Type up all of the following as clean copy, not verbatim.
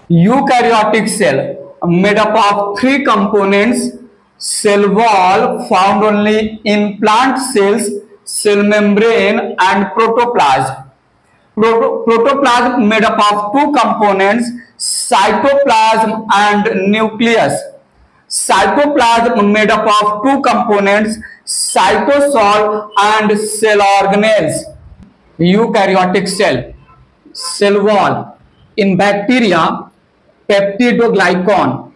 Eukaryotic cell made up of three components: cell wall found only in plant cells, cell membrane and protoplasm. Protoplasm made up of two components: cytoplasm and nucleus. Cytoplasm made up of two components: cytosol and cell organelles. Eukaryotic cell wall. In bacteria, peptidoglycan,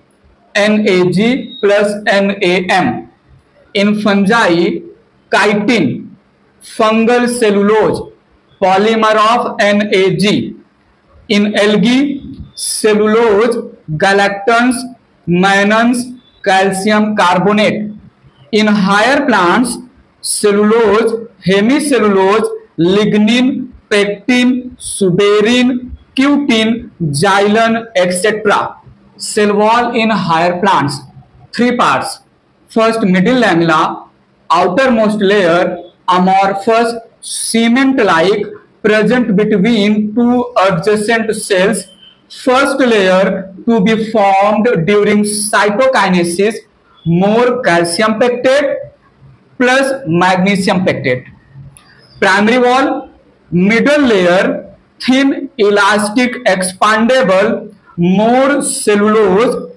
NAG plus NAM. In fungi, chitin, fungal cellulose, polymer of NAG. In algae, cellulose, galactans, mannans, calcium carbonate. In higher plants, cellulose, hemicellulose, lignin, pectin, suberin, cutin, xylem, etc. Cell wall in higher plants. Three parts. First, middle lamella, outermost layer, amorphous, cement-like, present between two adjacent cells. First layer to be formed during cytokinesis, more calcium pectate plus magnesium pectate. Primary wall, middle layer, thin, elastic, expandable, more cellulose,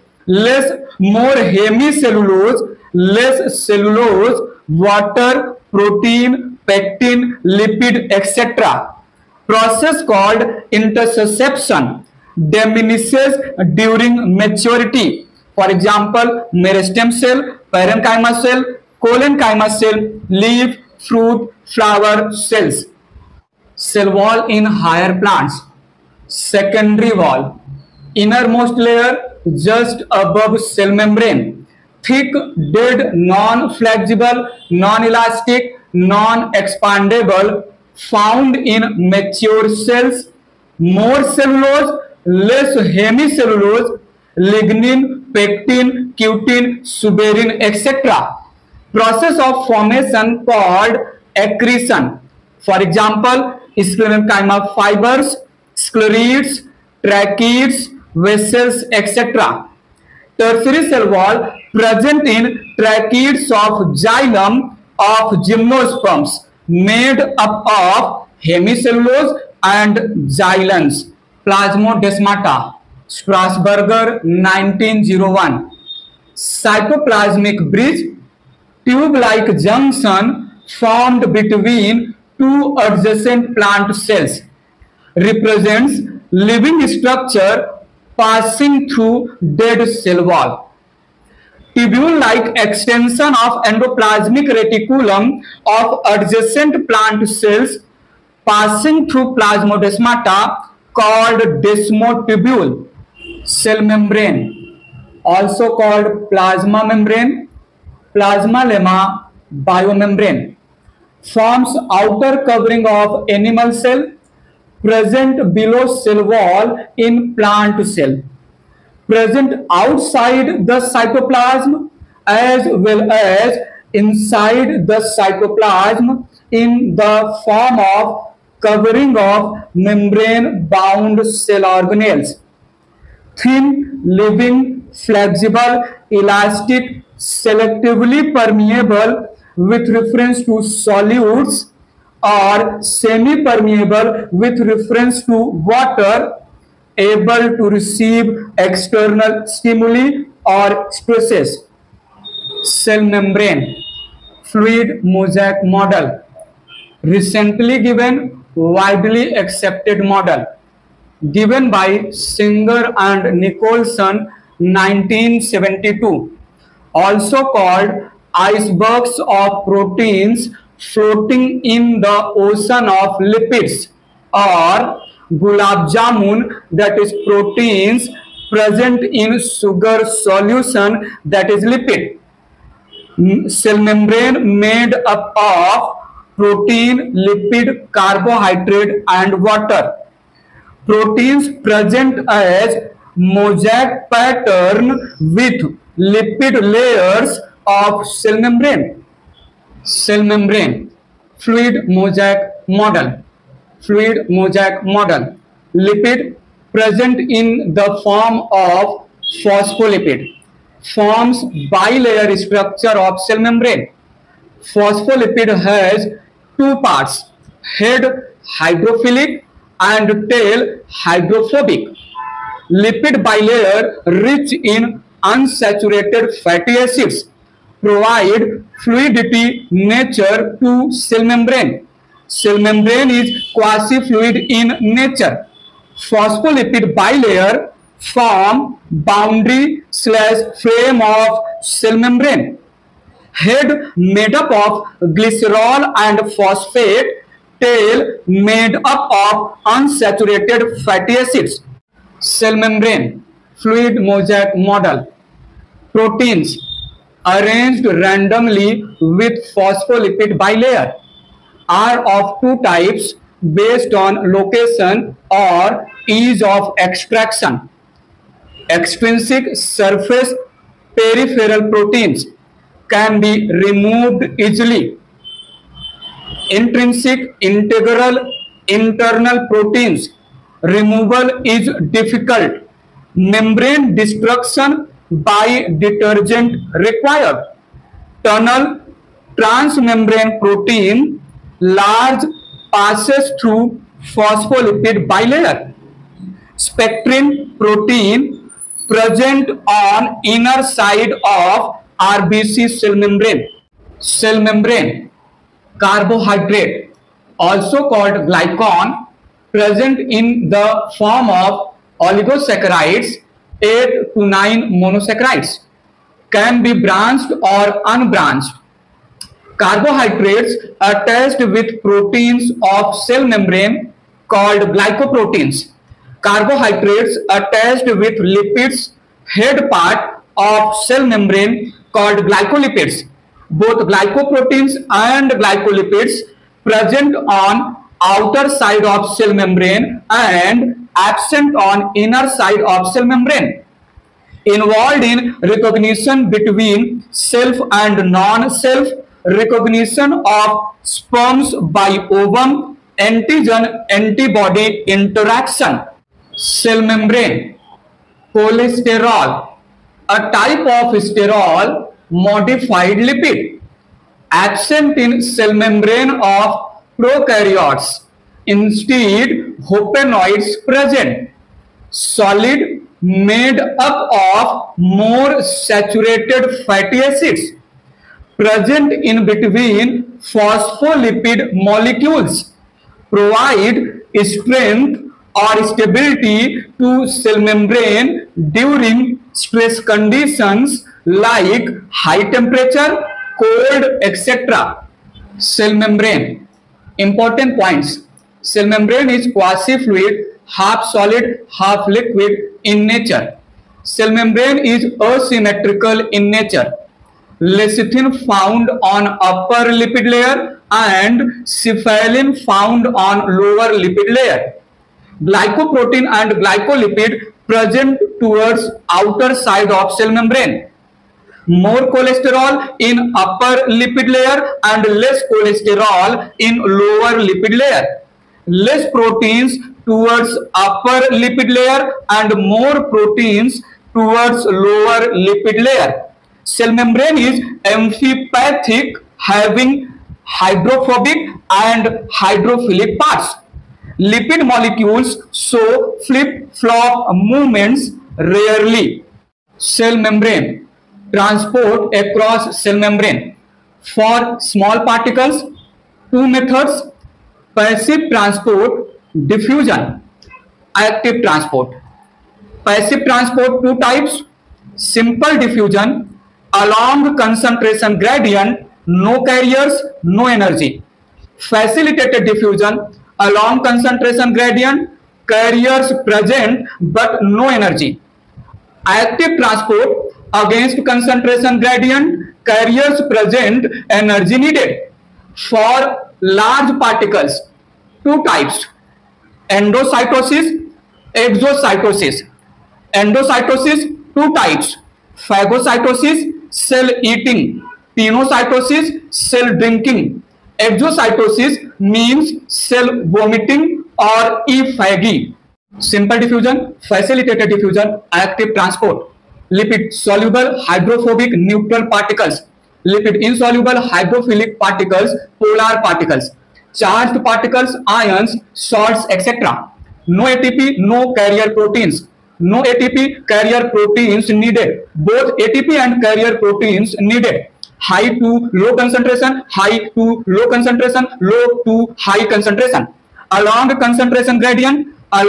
more hemicellulose, less cellulose, water, protein, pectin, lipid, etc. Process called intussusception diminishes during maturity. For example, meristem cell, parenchyma cell, collenchyma cell, leaf, fruit, flower cells. Cell wall in higher plants. Secondary wall, innermost layer just above cell membrane, thick, dead, non-flexible, non-elastic, non-expandable, found in mature cells, more cellulose, less hemicellulose, lignin, pectin, cutin, suberin, etc. Process of formation called accretion. For example, sclerenchyma fibers, sclerids, tracheids, vessels, etc. Tertiary cell wall present in tracheids of xylem of gymnosperms made up of hemicellulose and xylems. Plasmodesmata, Strasburger, 1901. Cytoplasmic bridge, tube-like junction formed between two adjacent plant cells, represents living structure passing through dead cell wall. Tubule-like extension of endoplasmic reticulum of adjacent plant cells passing through plasmodesmata called desmotubule. Cell membrane, also called plasma membrane, plasma lemma, biomembrane, forms outer covering of animal cell, present below cell wall in plant cell, present outside the cytoplasm as well as inside the cytoplasm in the form of covering of membrane bound cell organelles. Thin, living, flexible, elastic, selectively permeable with reference to solutes, or semi-permeable with reference to water, able to receive external stimuli or stresses. Cell membrane, fluid mosaic model, recently given, widely accepted model, given by Singer and Nicholson, 1972, also called icebergs of proteins floating in the ocean of lipids, or gulab jamun, that is proteins present in sugar solution, that is lipid. Cell membrane made up of protein, lipid, carbohydrate and water. Proteins present as mosaic pattern with lipid layers of cell membrane. Cell membrane, fluid mosaic model, fluid mosaic model, lipid, present in the form of phospholipid, forms bilayer structure of cell membrane. Phospholipid has two parts, head hydrophilic and tail hydrophobic. Lipid bilayer rich in unsaturated fatty acids provide fluidity nature to cell membrane. Cell membrane is quasi-fluid in nature. Phospholipid bilayer form boundary/frame of cell membrane. Head made up of glycerol and phosphate, tail made up of unsaturated fatty acids. Cell membrane, fluid mosaic model. Proteins arranged randomly with phospholipid bilayer are of two types based on location or ease of extraction. Extrinsic surface peripheral proteins can be removed easily. Intrinsic integral internal proteins removal is difficult. Membrane destruction by detergent required. Tunnel transmembrane protein large passes through phospholipid bilayer. Spectrin protein present on inner side of RBC cell membrane. Cell membrane, carbohydrate, also called glycan, present in the form of oligosaccharides, 8 to 9 monosaccharides, can be branched or unbranched. Carbohydrates attached with proteins of cell membrane called glycoproteins. Carbohydrates attached with lipids head part of cell membrane called glycolipids. Both glycoproteins and glycolipids present on outer side of cell membrane and absent on inner side of cell membrane. Involved in recognition between self and non-self, recognition of sperms by ovum, antigen-antibody interaction. Cell membrane, cholesterol, a type of sterol modified lipid, absent in cell membrane of prokaryotes. Instead, hopenoids present. Solid made up of more saturated fatty acids present in between phospholipid molecules provide strength or stability to cell membrane during stress conditions like high temperature, cold, etc. Cell membrane. Important points. Cell membrane is quasi-fluid, half solid, half liquid in nature. Cell membrane is asymmetrical in nature. Lecithin found on upper lipid layer and cephalin found on lower lipid layer. Glycoprotein and glycolipid present towards outer side of cell membrane. More cholesterol in upper lipid layer and less cholesterol in lower lipid layer. Less proteins towards upper lipid layer and more proteins towards lower lipid layer. Cell membrane is amphipathic, having hydrophobic and hydrophilic parts. Lipid molecules show flip-flop movements rarely. Cell membrane, transport across cell membrane. For small particles, two methods: passive transport, diffusion. Active transport. Passive transport, two types: simple diffusion, along concentration gradient, no carriers, no energy. Facilitated diffusion, along concentration gradient, carriers present but no energy. Active transport, against concentration gradient, carriers present, energy needed. For large particles, two types: endocytosis, exocytosis. Endocytosis, two types: phagocytosis, cell eating; pinocytosis, cell drinking. Exocytosis means cell vomiting or effaggy. Simple diffusion, facilitated diffusion, active transport, lipid soluble hydrophobic neutral particles, lipid insoluble hydrophilic particles, polar particles, charged particles, ions, salts, etc. No ATP, no carrier proteins. No ATP carrier proteins needed. Both ATP and carrier proteins needed. High to low concentration, high to low concentration, low to high concentration. Along concentration gradient,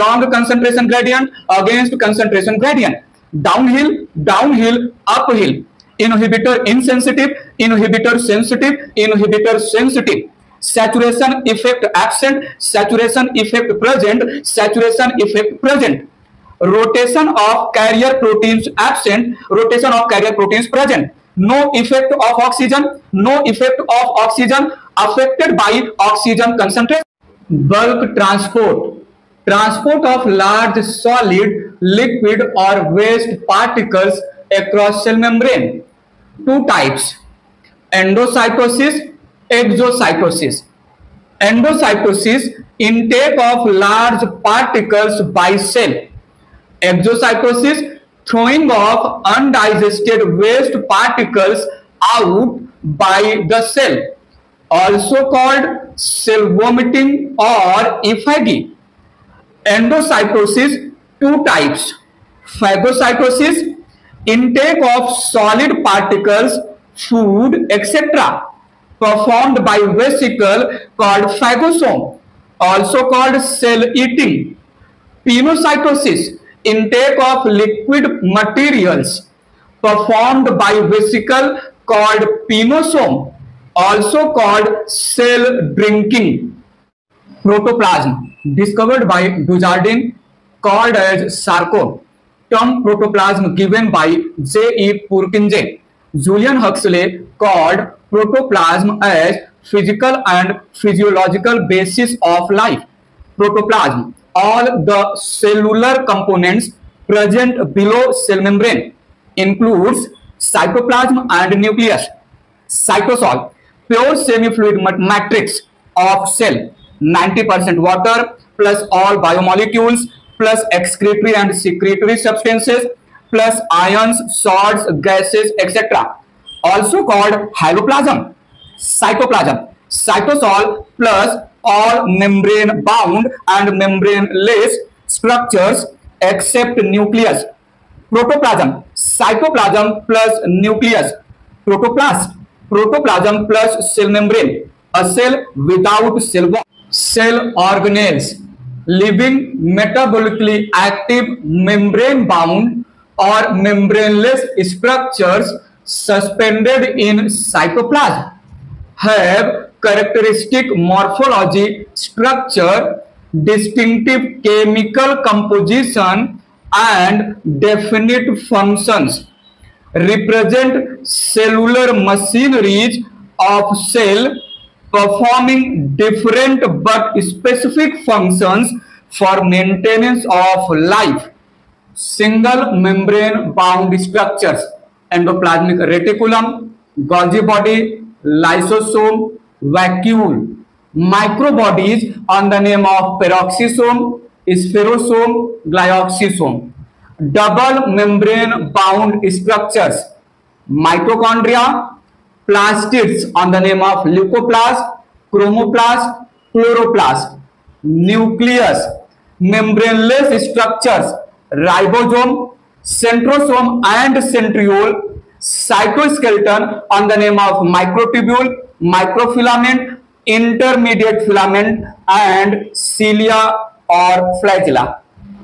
against concentration gradient. Downhill, downhill, uphill. Inhibitor insensitive, inhibitor sensitive, inhibitor sensitive. Saturation effect absent, saturation effect present, saturation effect present. Rotation of carrier proteins absent, rotation of carrier proteins present. No effect of oxygen, no effect of oxygen affected by oxygen concentration. Bulk transport, transport of large solid, liquid or waste particles across cell membrane. Two types, endocytosis, exocytosis. Endocytosis, intake of large particles by cell. Exocytosis, throwing of undigested waste particles out by the cell, also called cell vomiting or effigy. Endocytosis, two types, phagocytosis, intake of solid particles, food, etc., performed by vesicle called phagosome, also called cell eating. Pinocytosis, intake of liquid materials, performed by vesicle called pinosome, also called cell drinking. Protoplasm, discovered by Dujardin, called as sarcome. Term protoplasm given by J.E. Purkinje. Julian Huxley called protoplasm as physical and physiological basis of life. Protoplasm, all the cellular components present below cell membrane, includes cytoplasm and nucleus. Cytosol, pure semi-fluid matrix of cell, 90% water plus all biomolecules plus excretory and secretory substances plus ions, salts, gases, etc. Also called haloplasm. Cytoplasm, cytosol plus all membrane bound and membrane-less structures except nucleus. Protoplasm, cytoplasm plus nucleus. Protoplast, protoplasm plus cell membrane, a cell without cell wall. Cell organelles, living metabolically active membrane bound or membraneless structures suspended in cytoplasm, have characteristic morphology, structure, distinctive chemical composition and definite functions, represent cellular machineries of cell performing different but specific functions for maintenance of life. Single membrane bound structures, endoplasmic reticulum, Golgi body, lysosome, vacuole. Microbodies on the name of peroxisome, spherosome, glyoxysome. Double membrane bound structures, mitochondria, plastids on the name of leucoplast, chromoplast, chloroplast. Nucleus, membraneless structures, ribosome, centrosome and centriole. Cytoskeleton on the name of microtubule, microfilament, intermediate filament and cilia or flagella.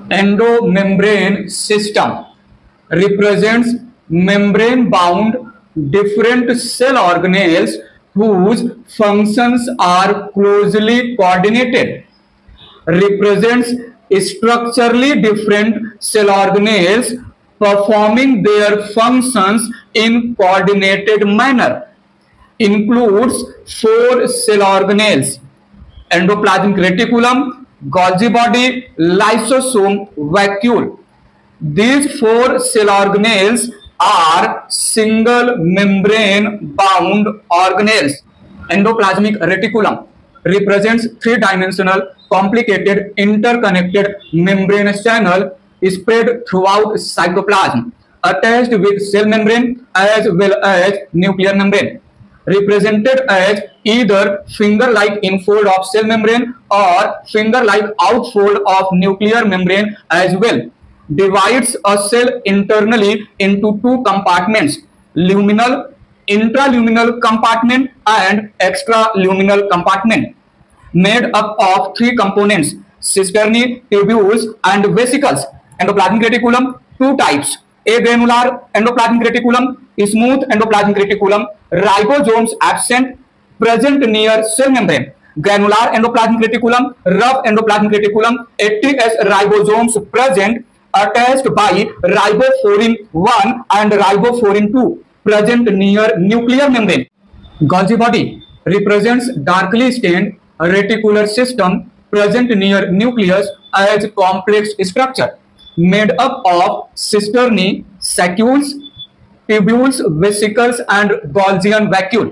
Endomembrane system represents membrane bound different cell organelles whose functions are closely coordinated. Represents structurally different cell organelles performing their functions in coordinated manner. Includes 4 cell organelles: endoplasmic reticulum, Golgi body, lysosome, vacuole. These 4 cell organelles are single membrane bound organelles. Endoplasmic reticulum, represents three-dimensional, complicated, interconnected membrane channel spread throughout cytoplasm, attached with cell membrane as well as nuclear membrane, represented as either finger-like infold of cell membrane or finger-like outfold of nuclear membrane as well. Divides a cell internally into two compartments, luminal, intraluminal compartment and extraluminal compartment, made up of three components, cisternae, tubules, and vesicles. Endoplasmic reticulum, two types, agranular endoplasmic reticulum, smooth endoplasmic reticulum, ribosomes absent, present near cell membrane. Granular endoplasmic reticulum, rough endoplasmic reticulum, 80S ribosomes present, attached by ribofourin 1 and ribofourin 2, present near nuclear membrane. Golgi body represents darkly stained reticular system present near nucleus as complex structure made up of cisternae, sacules, tubules, vesicles, and Golgian vacuole.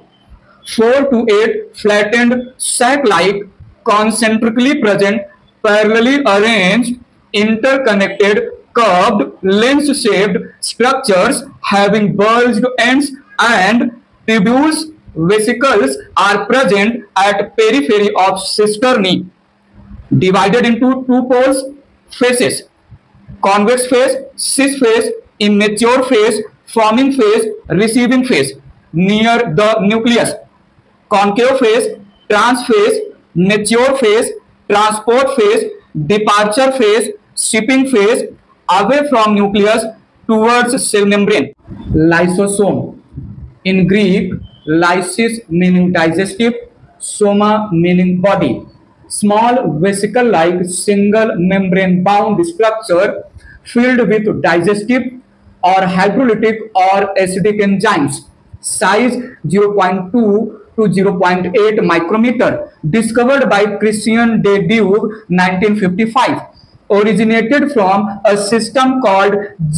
4 to 8 flattened sac-like, concentrically present, parallelly arranged, interconnected, curved, lens-shaped structures having bulged ends, and tubules, vesicles are present at periphery of cisternae. Divided into two poles, phases: convex phase, cis phase, immature phase, forming phase, receiving phase near the nucleus, concave phase, trans phase, mature phase, transport phase, departure phase, shipping phase, away from nucleus towards cell membrane. Lysosome, in Greek, lysis meaning digestive, soma meaning body. Small vesicle-like single membrane-bound structure filled with digestive or hydrolytic or acidic enzymes. Size 0.2 to 0.8 micrometer. Discovered by Christian de Duve, 1955. Originated from a system called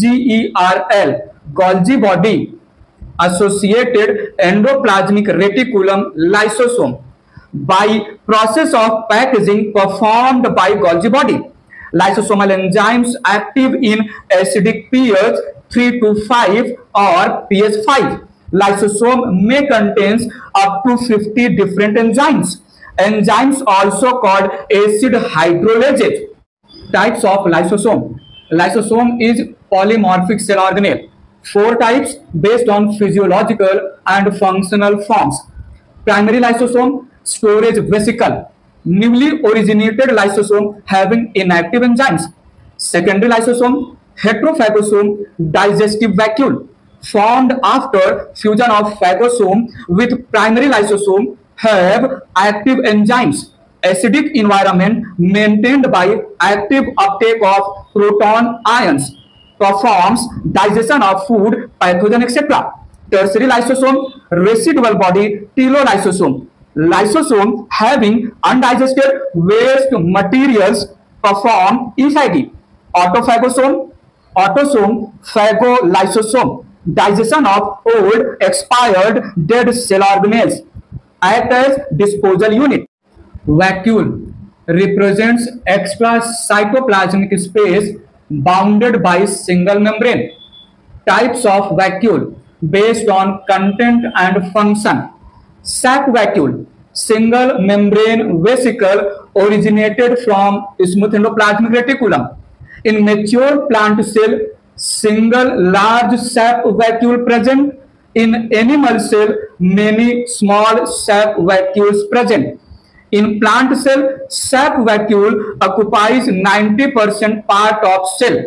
GERL, Golgi body, associated endoplasmic reticulum lysosome, by process of packaging performed by Golgi body. Lysosomal enzymes active in acidic pH 3 to 5 or pH 5. Lysosome may contain up to 50 different enzymes. Enzymes also called acid hydrolases. Types of lysosome. Lysosome is polymorphic cell organelle. 4 types based on physiological and functional forms. Primary lysosome, storage vesicle, newly originated lysosome having inactive enzymes. Secondary lysosome, heterophagosome, digestive vacuole, formed after fusion of phagosome with primary lysosome, have active enzymes. Acidic environment maintained by active uptake of proton ions, performs digestion of food, pathogen, etc. Tertiary lysosome, residual body, telolysosome. Lysosome having undigested waste materials, perform ephagy. Autophagosome, autosome, phagolysosome. Digestion of old, expired, dead cell organelles. Act as disposal unit. Vacuole represents extra cytoplasmic space bounded by single membrane. Types of vacuole based on content and function. Sac vacuole, single membrane vesicle originated from smooth endoplasmic reticulum. In mature plant cell, single large sap vacuole present. In animal cell, many small sap vacuoles present. In plant cell, sap vacuole occupies 90% part of cell.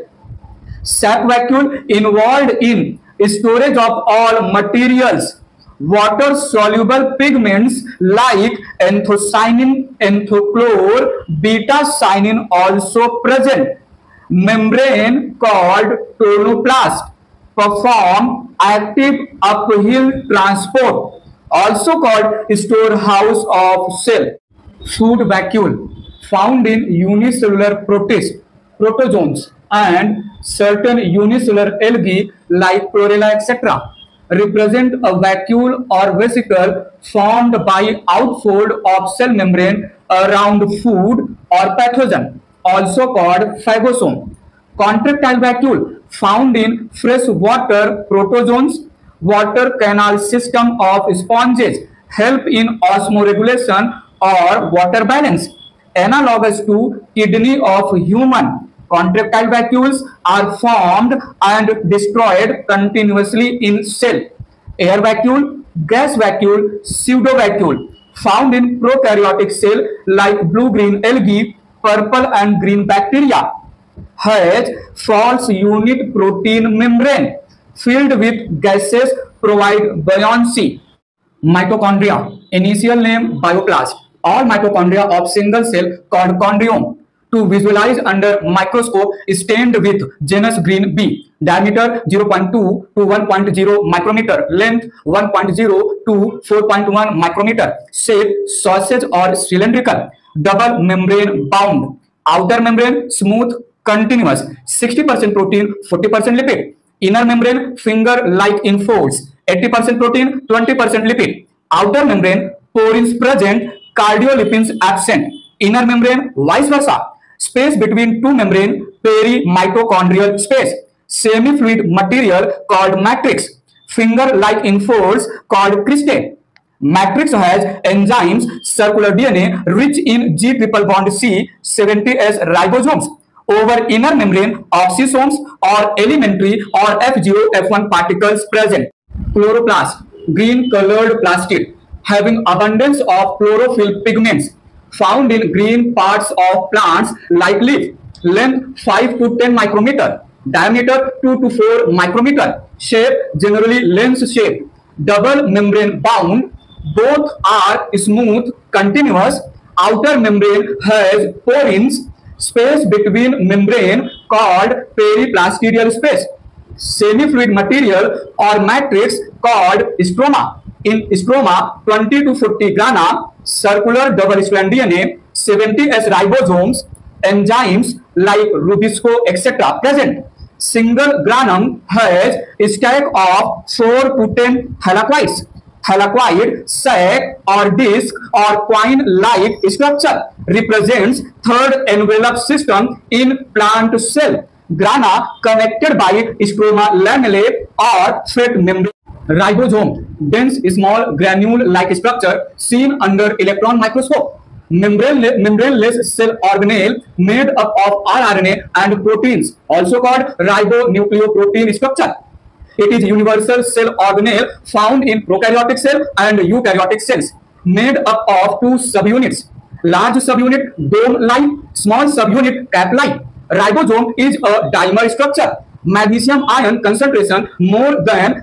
Sap vacuole involved in storage of all materials. Water soluble pigments like anthocyanin, anthochlor, beta-cyanin also present. Membrane called tonoplast, perform active uphill transport, also called storehouse of cell. Food vacuole, found in unicellular protists, protozoans, and certain unicellular algae like chlorella, etc. represent a vacuole or vesicle formed by outfold of cell membrane around food or pathogen, also called phagosome. Contractile vacuole found in freshwater protozoans. Water canal system of sponges help in osmoregulation or water balance. Analogous to kidney of human, contractile vacuoles are formed and destroyed continuously in cell. Air vacuole, gas vacuole, pseudovacuole found in prokaryotic cell like blue-green algae, purple and green bacteria. Has false unit protein membrane filled with gases provide buoyancy. Mitochondria, initial name bioplast. All mitochondria of single cell called chondriome. To visualize under microscope, stained with genus green B. Diameter 0.2 to 1.0 micrometer. Length 1.0 to 4.1 micrometer. Shape sausage or cylindrical. Double membrane bound. Outer membrane smooth, continuous. 60% protein, 40% lipid. Inner membrane finger-like in folds. 80% protein, 20% lipid. Outer membrane porins present, cardiolipins absent. Inner membrane vice versa. Space between two membrane, perimitochondrial space. Semi-fluid material called matrix. Finger-like in folds called cristae. Matrix has enzymes, circular DNA rich in G triple bond C, 70S ribosomes. Over inner membrane, oxysomes or elementary or F0, F1 particles present. Chloroplast, green colored plastid, having abundance of chlorophyll pigments, found in green parts of plants like leaf. Length 5 to 10 micrometer. Diameter 2 to 4 micrometer. Shape generally lens shape. Double membrane bound. Both are smooth, continuous. Outer membrane has porins. Space between membrane called periplastidial space. Semi-fluid material or matrix called stroma. In stroma, 20 to 40 grana, circular double-strand DNA, 70S ribosomes, enzymes like Rubisco, etc. present. Single granum has a stack of 4 to 10 halakoids. Halakoid, sac or disc or coin-like structure represents third envelope system in plant cell. Grana connected by stroma lamellae or fat membrane. Ribosome, dense small granule-like structure seen under electron microscope. Membraneless cell organelle made up of rRNA and proteins, also called ribonucleoprotein structure. It is universal cell organelle found in prokaryotic cell and eukaryotic cells, made up of two subunits. Large subunit dome-like, small subunit cap-like. Ribosome is a dimer structure. Magnesium ion concentration more than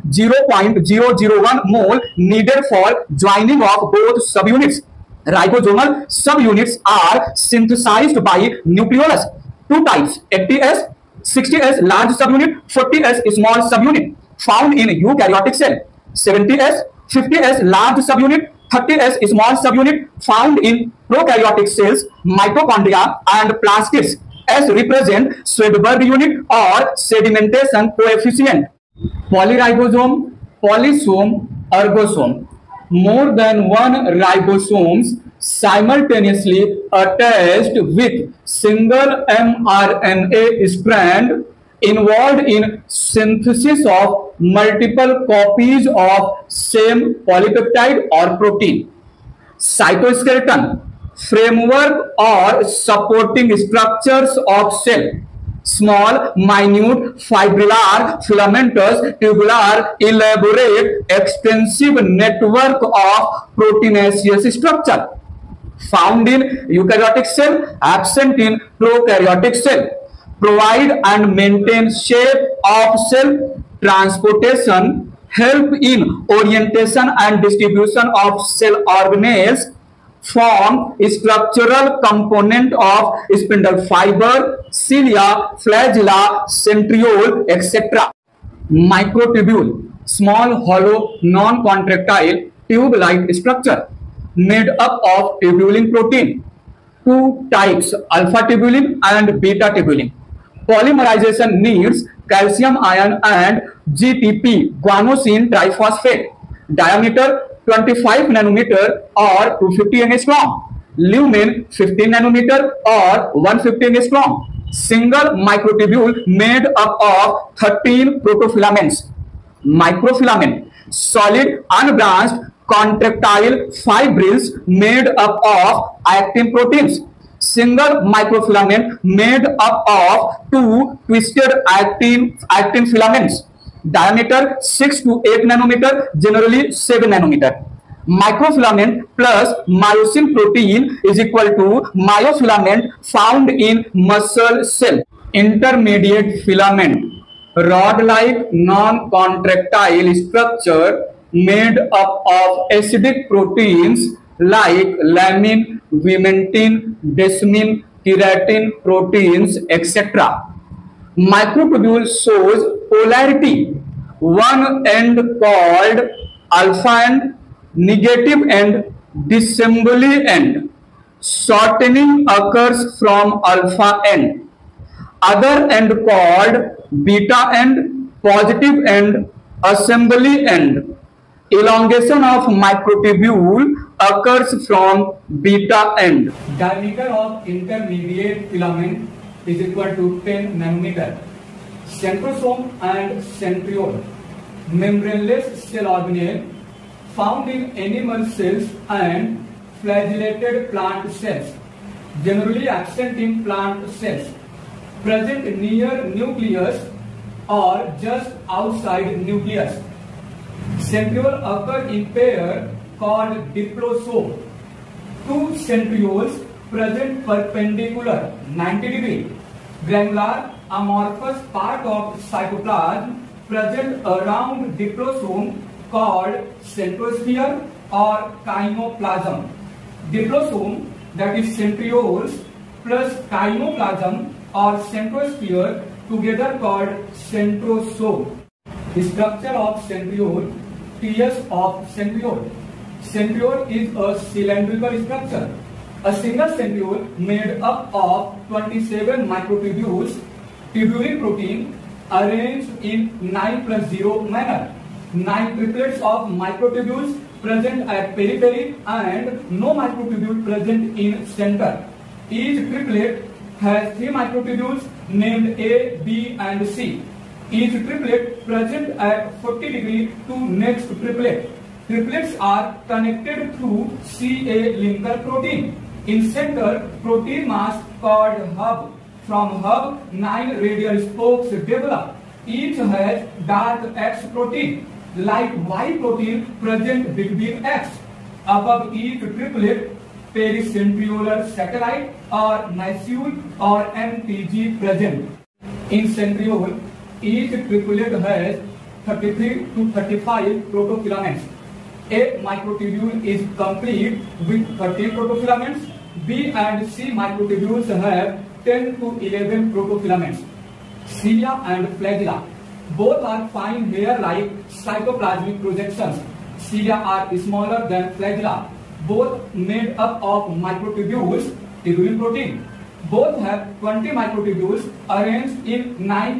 0.001 mole needed for joining of both subunits. Ribosomal subunits are synthesized by nucleolus. Two types, 80S, 60S large subunit, 40S small subunit, found in eukaryotic cell. 70S, 50S large subunit, 30S small subunit, found in prokaryotic cells, mitochondria and plastids, as represent Swedberg unit or sedimentation coefficient. Polyribosome, polysome, ergosome. More than one ribosomes simultaneously attached with single mRNA strand involved in synthesis of multiple copies of same polypeptide or protein. Cytoskeleton, framework or supporting structures of cell. Small, minute, fibrillar, filamentous, tubular, elaborate, extensive network of proteinaceous structure. Found in eukaryotic cell, absent in prokaryotic cell. Provide and maintain shape of cell. Transportation, help in orientation and distribution of cell organelles. Form structural component of spindle fiber, cilia, flagella, centriole, etc. Microtubule, small, hollow, non-contractile, tube-like structure made up of tubulin protein. Two types, alpha tubulin and beta tubulin. Polymerization needs calcium ion and GTP, guanosine triphosphate. Diameter 25 nanometer or 250 angstrom. Lumen 15 nanometer or 150 angstrom. Single microtubule made up of 13 protofilaments. Microfilament, solid unbranched contractile fibrils made up of actin proteins. Single microfilament made up of two twisted actin filaments. Diameter 6 to 8 nanometer, generally 7 nanometer. Microfilament plus myosin protein is equal to myofilament found in muscle cell. Intermediate filament, rod-like non-contractile structure made up of acidic proteins like laminin, vimentin, desmin, keratin proteins, etc. Microtubule shows polarity, one end called alpha end, negative end, disassembly end. Shortening occurs from alpha end. Other end called beta end, positive end, assembly end. Elongation of microtubule occurs from beta end. Diameter of intermediate filament is equal to 10 nanometer. Centrosome and centriole, membraneless cell organelle found in animal cells and flagellated plant cells, generally absent in plant cells, present near nucleus or just outside nucleus. Centriole occur in pair called diplosome. Two centrioles present perpendicular 90 degree. Granular amorphous part of cytoplasm present around diplosome called centrosphere or chymoplasm. Diplosome, that is centrioles plus chymoplasm or centrosphere together called centrosome. The structure of centriole, TS of centriole. Centriole is a cylindrical structure. A single centriole made up of 27 microtubules, tubulin protein arranged in 9+0 manner. 9 triplets of microtubules present at periphery and no microtubule present in center. Each triplet has 3 microtubules named A, B and C. Each triplet present at 40 degree to next triplet. Triplets are connected through CA linker protein. In center, protein mass called hub. From hub, 9 radial spokes develop. Each has dark X protein, light Y protein present between X. Above each triplet, pericentriolar satellite or nacelle or MTG present. In centriole, each triplet has 33 to 35 protofilaments. A microtubule is complete with 30 protofilaments. B and C microtubules have 10 to 11 protofilaments. Cilia and flagella, both are fine hair-like cytoplasmic projections. Cilia are smaller than flagella, both made up of microtubules, tubulin protein. Both have 20 microtubules arranged in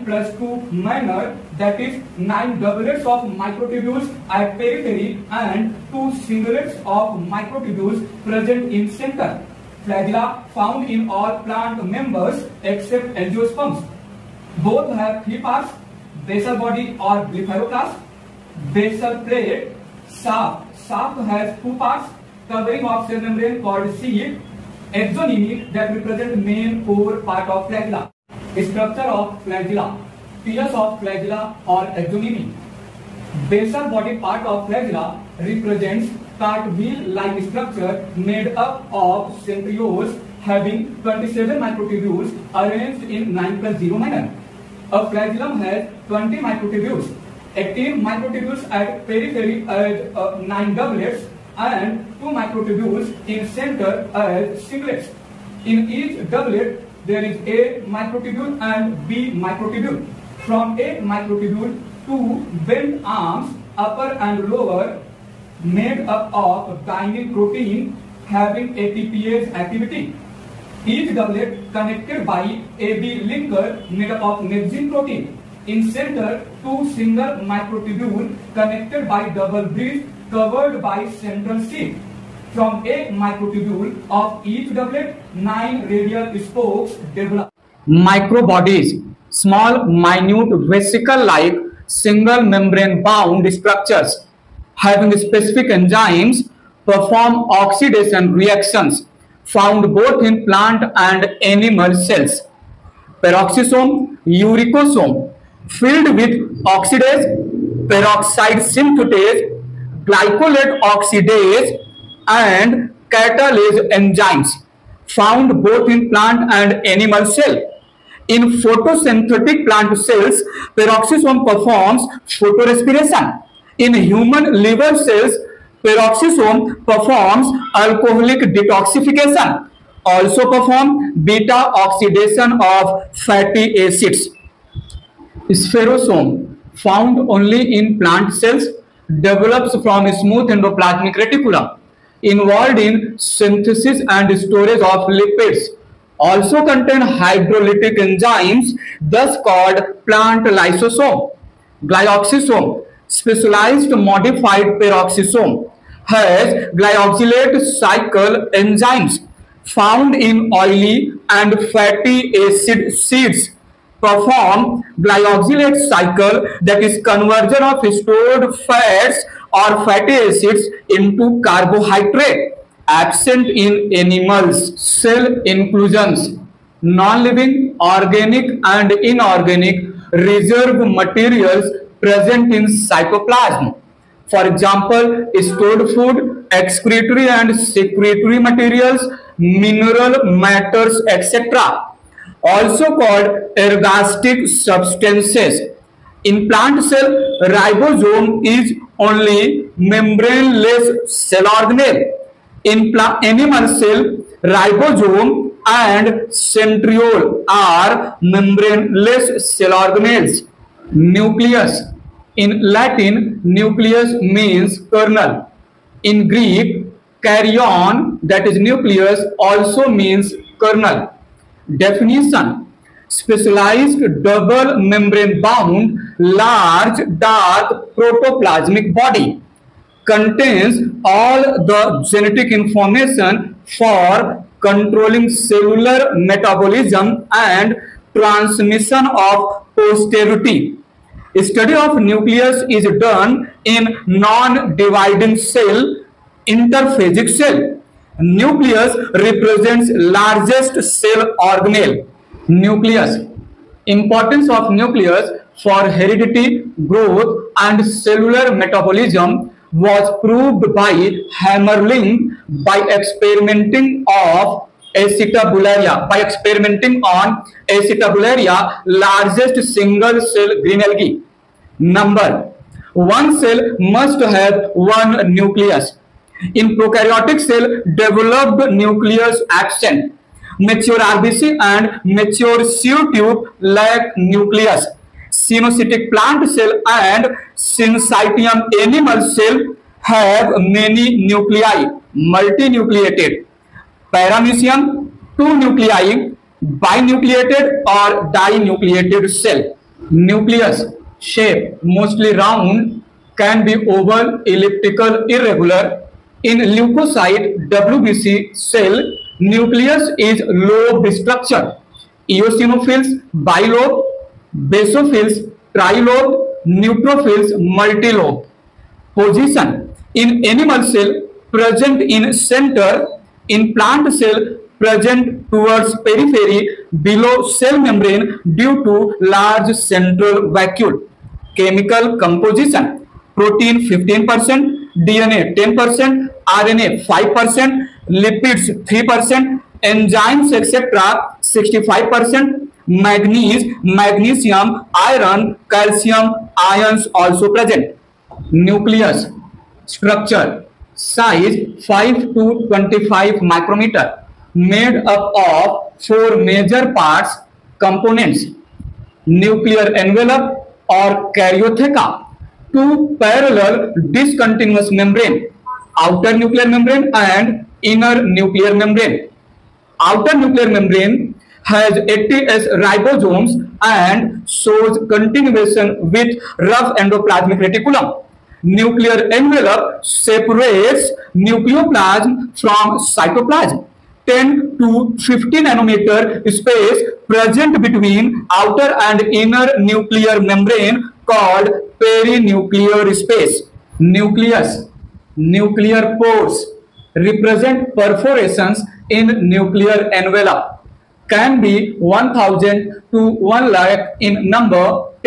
9+2 manner, that is 9 doublets of microtubules at periphery and 2 singlets of microtubules present in center. Flagella found in all plant members except angiosperms. Both have 3 parts: basal body or blepharoplast, basal plate, shaft. Shaft has 2 parts, covering of cell membrane called sheath, exonymy that represent main core part of flagella. Structure of flagella, TS of flagella or exonymy. Basal body part of flagella represents cartwheel-like structure made up of centrioles having 27 microtubules arranged in 9+0 manner. A flagellum has 20 microtubules, 18 microtubules at periphery as 9 doublets and 2 microtubules in center as singlets. In each doublet there is A microtubule and B microtubule. From A microtubule, 2 bent arms, upper and lower, made up of gynin protein having ATPase activity. Each doublet connected by AB linker made up of nexin protein. In center, two single microtubule connected by double bridge covered by central sheath. From a microtubule of each doublet, 9 radial spokes develop. Microbodies, small minute vesicle-like single membrane bound structures having specific enzymes perform oxidation reactions found both in plant and animal cells. Peroxisome, uricosome, filled with oxidase, peroxide synthetase, glycolate oxidase, and catalase enzymes found both in plant and animal cell. In photosynthetic plant cells, peroxisome performs photorespiration. In human liver cells, peroxisome performs alcoholic detoxification, also perform beta oxidation of fatty acids. Spherosome, found only in plant cells, develops from a smooth endoplasmic reticulum, involved in synthesis and storage of lipids, also contain hydrolytic enzymes, thus called plant lysosome. Glyoxysome, specialized modified peroxisome, has glyoxylate cycle enzymes found in oily and fatty acid seeds, perform glyoxylate cycle, that is conversion of stored fats or fatty acids into carbohydrate, absent in animals. Cell inclusions, non-living, organic and inorganic reserve materials present in cytoplasm. For example, stored food, excretory and secretory materials, mineral matters, etc. Also called ergastic substances. In plant cell, ribosome is only membraneless cell organelle. In animal cell, ribosome and centriole are membraneless cell organelles. Nucleus. In Latin, nucleus means kernel. In Greek, karyon, that is nucleus, also means kernel. Definition: specialized double membrane bound large dark protoplasmic body, contains all the genetic information for controlling cellular metabolism and transmission of posterity. Study of nucleus is done in non-dividing cell, interphasic cell. Nucleus represents largest cell organelle. Nucleus. Importance of nucleus for heredity, growth and cellular metabolism was proved by Hammerling by experimenting on Acetabularia, largest single cell green algae. Number: one cell must have one nucleus. In prokaryotic cell, developed nucleus absent. Mature RBC and mature sieve tube lack nucleus. Cynocytic plant cell and syncytium animal cell have many nuclei, multinucleated. Paramecium, 2 nuclei, binucleated or dinucleated cell. Nucleus shape mostly round, can be oval, elliptical, irregular. In leukocyte WBC cell, nucleus is lobed structure. Eosinophils bilobe, basophils trilobe, neutrophils multilobe. Position: in animal cell present in center, in plant cell present towards periphery below cell membrane due to large central vacuole. Chemical composition: protein 15%, DNA 10%, RNA 5%, lipids 3%, enzymes etc. 65%, manganese, magnesium, iron, calcium ions also present. Nucleus structure: size 5 to 25 micrometer, made up of 4 major parts, components. Nuclear envelope or karyotheca, 2 parallel discontinuous membrane, outer nuclear membrane and inner nuclear membrane. Outer nuclear membrane has 80S ribosomes and shows continuation with rough endoplasmic reticulum. Nuclear envelope separates nucleoplasm from cytoplasm. 10 to 50 nanometer space present between outer and inner nuclear membrane called perinuclear space. Nucleus. Nuclear pores represent perforations in nuclear envelope. Can be 1000 to 1 lakh in number,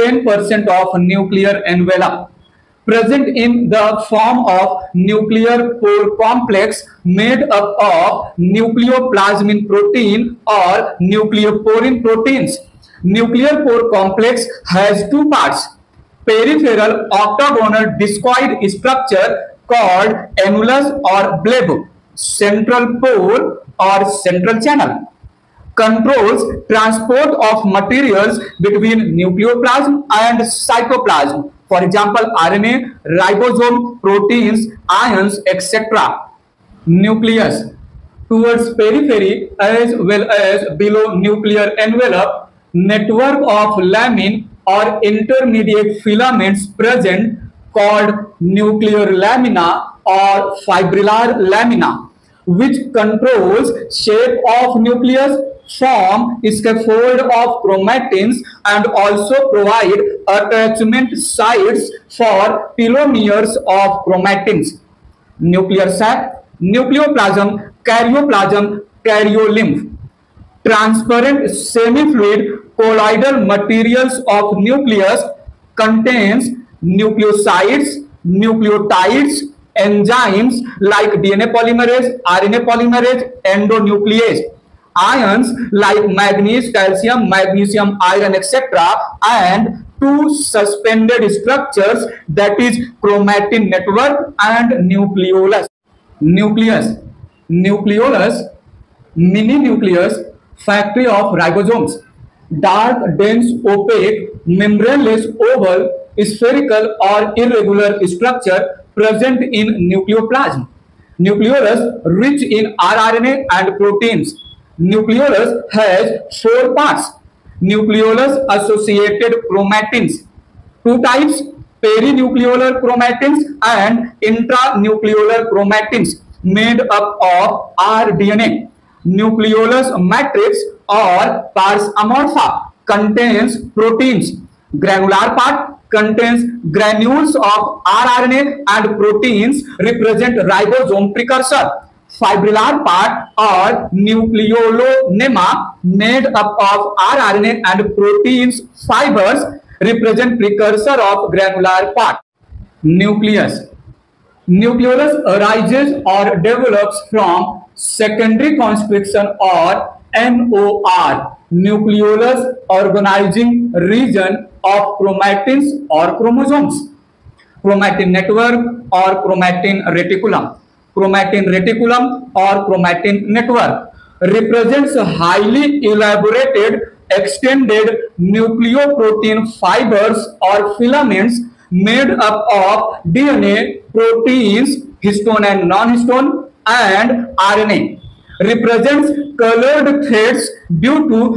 10% of nuclear envelope. Present in the form of nuclear pore complex made up of nucleoplasmin protein or nucleoporin proteins. Nuclear pore complex has two parts: peripheral octagonal discoid structure called annulus or bleb, central pore or central channel. Controls transport of materials between nucleoplasm and cytoplasm. For example, RNA, ribosome, proteins, ions, etc. Nucleus. Towards periphery as well as below nuclear envelope, network of lamina or intermediate filaments present called nuclear lamina or fibrillar lamina, which controls shape of nucleus, form scaffold of chromatins, and also provide attachment sites for telomeres of chromatins. Nuclear sac, nucleoplasm, karyoplasm, karyolymph. Transparent semi-fluid colloidal materials of nucleus contains nucleosides, nucleotides, enzymes like DNA polymerase, RNA polymerase, endonuclease, ions like manganese, calcium, magnesium, iron, etc., and two suspended structures, that is chromatin network and nucleolus. Nucleus. Nucleolus, mini nucleus, factory of ribosomes. Dark, dense, opaque, membraneless, oval, spherical or irregular structure present in nucleoplasm. Nucleolus rich in rRNA and proteins. Nucleolus has 4 parts. Nucleolus associated chromatins. 2 types: perinuclear chromatins and intranuclear chromatins made up of rDNA. Nucleolus matrix or pars amorpha contains proteins. Granular part contains granules of rRNA and proteins represent ribosome precursor. Fibrillar part or nucleolonema made up of rRNA and proteins fibers represent precursor of granular part. Nucleus. Nucleolus arises or develops from secondary constriction or NOR, nucleolus organizing region of chromatins or chromosomes. Chromatin network or chromatin reticulum. Chromatin reticulum or chromatin network represents highly elaborated extended nucleoprotein fibers or filaments made up of DNA, proteins, histone and non-histone, and RNA. Represents colored threads due to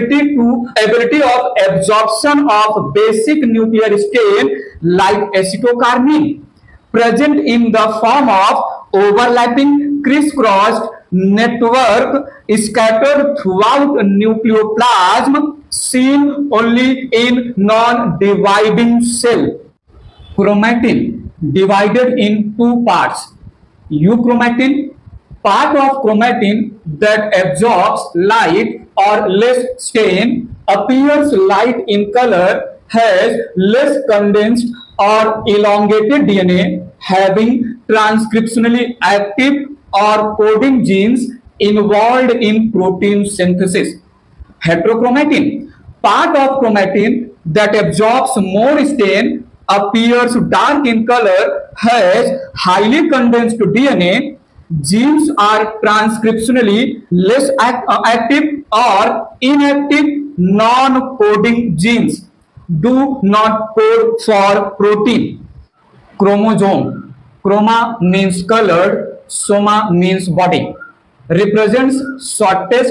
ability of absorption of basic nuclear stain like acetocarmine. Present in the form of overlapping crisscrossed network scattered throughout nucleoplasm, seen only in non-dividing cell. Chromatin divided in 2 parts. Euchromatin, part of chromatin that absorbs light or less stain, appears light in color, has less condensed or elongated DNA, having transcriptionally active or coding genes involved in protein synthesis. Heterochromatin, part of chromatin that absorbs more stain, appears dark in color, has highly condensed DNA, genes are transcriptionally less active or inactive, non-coding genes do not code for protein. Chromosome. Chroma means colored, soma means body. Represents shortest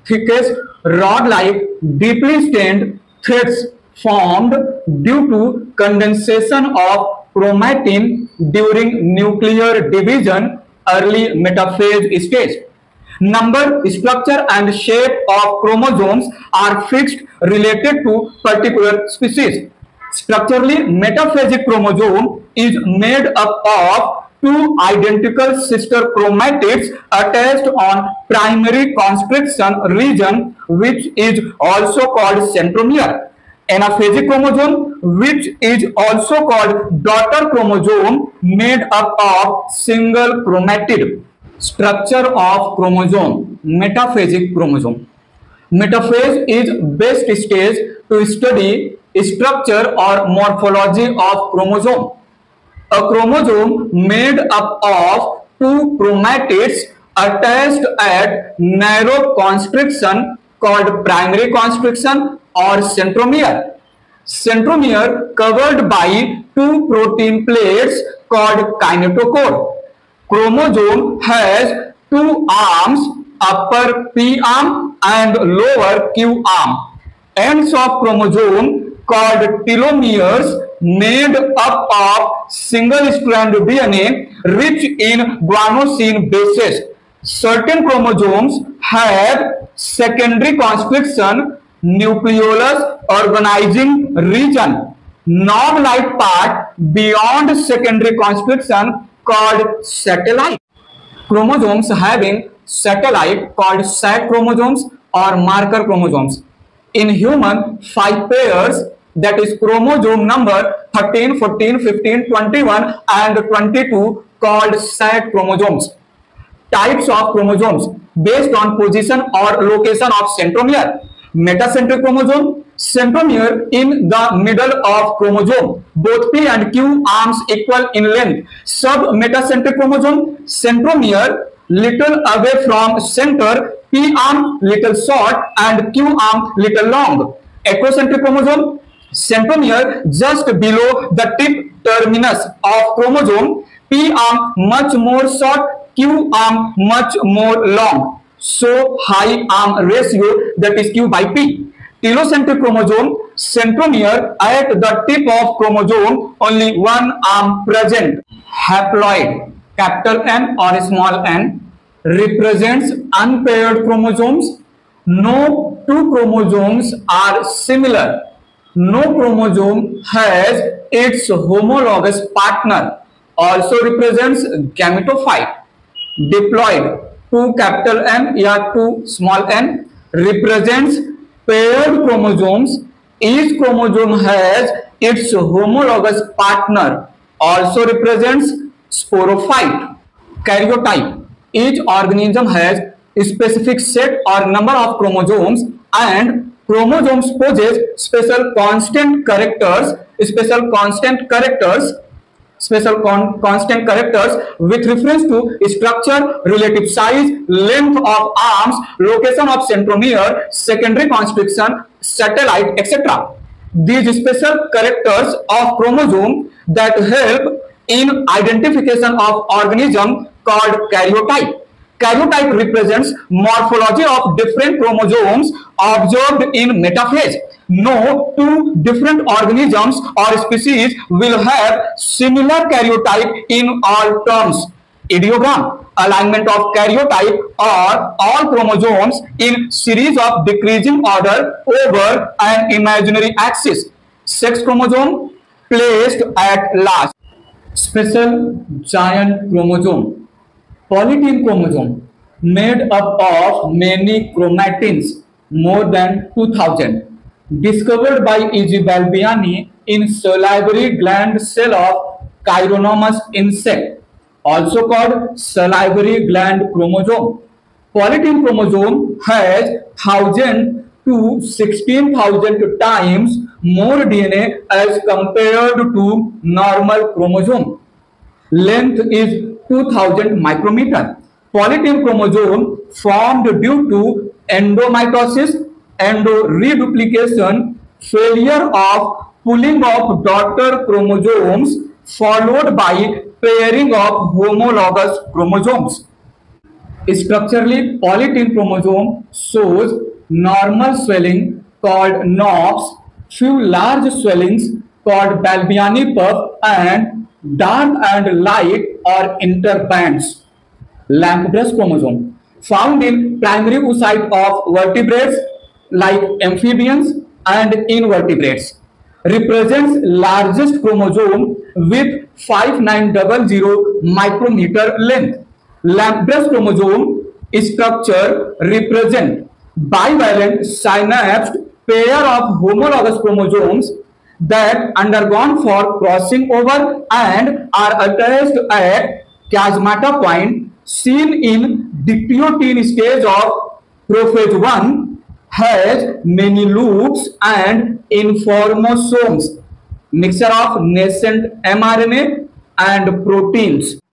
thickest rod-like, deeply stained threads formed due to condensation of chromatin during nuclear division, early metaphase stage. Number, structure and shape of chromosomes are fixed related to particular species. Structurally, metaphasic chromosome is made up of two identical sister chromatids attached on primary constriction region, which is also called centromere. Anaphasic chromosome, which is also called daughter chromosome, made up of single chromatid. Structure of chromosome. Metaphasic chromosome. Metaphase is best stage to study structure or morphology of chromosome. A chromosome made up of two chromatids attached at narrow constriction called primary constriction or centromere. Centromere covered by two protein plates called kinetochore. Chromosome has two arms, upper P arm and lower Q arm. Ends of chromosome called telomeres made up of single-strand DNA rich in guanosine bases. Certain chromosomes have secondary constriction nucleolus organizing region, knob-like part beyond secondary constriction called satellite. Chromosomes having satellite called sat chromosomes or marker chromosomes. In human, 5 pairs, that is chromosome number 13, 14, 15, 21 and 22 called sat chromosomes. Types of chromosomes based on position or location of centromere. Metacentric chromosome, centromere in the middle of chromosome, both P and Q arms equal in length. Submetacentric chromosome, centromere little away from center, P arm little short and Q arm little long. Equicentric chromosome, centromere just below the tip terminus of chromosome, P arm much more short, Q arm much more long. So high arm ratio, that is Q by P. Telocentric chromosome, centromere at the tip of chromosome, only one arm present. Haploid, capital N or small n, represents unpaired chromosomes. No two chromosomes are similar. No chromosome has its homologous partner. Also represents gametophyte. Diploid, 2 capital N or 2 small n, represents paired chromosomes. Each chromosome has its homologous partner. Also represents sporophyte. Karyotype, each organism has a specific set or number of chromosomes, and chromosomes possess special constant characters with reference to structure, relative size, length of arms, location of centromere, secondary constriction, satellite, etc. These special characters of chromosome that help in identification of organism called karyotype. Karyotype represents morphology of different chromosomes observed in metaphase. No two different organisms or species will have similar karyotype in all terms. Ideogram, alignment of karyotype or all chromosomes in series of decreasing order over an imaginary axis. Sex chromosome placed at last. Special giant chromosome. Polytene chromosome made up of many chromatins, more than 2000, discovered by E.G. Balbiani in salivary gland cell of Chironomus insect, also called salivary gland chromosome. Polytene chromosome has 1000 to 16,000 times more DNA as compared to normal chromosome. Length is 2000 micrometer. Polytene chromosome formed due to endomitosis, endoreduplication, failure of pulling of daughter chromosomes followed by pairing of homologous chromosomes. Structurally, polytene chromosome shows normal swelling called knobs, few large swellings called Balbiani puff, and dark and light or interbands. Lamp brush chromosome found in primary oocyte of vertebrates like amphibians and invertebrates, represents largest chromosome with 5900 micrometer length. Lamp brush chromosome structure represent bivalent synapsed pair of homologous chromosomes that undergone for crossing over and are attached at chiasmata point seen in diplotin stage of prophase 1, has many loops and informosomes, mixture of nascent mRNA and proteins.